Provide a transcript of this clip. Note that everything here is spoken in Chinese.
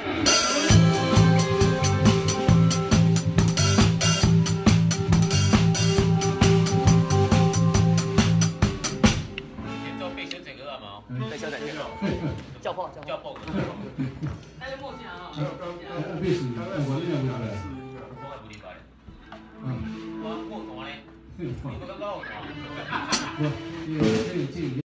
对，小仔哥，叫破。那就默契啊！ 必须，我这样不来。 我还不明白。我大呢？你不感觉我大？我，这个。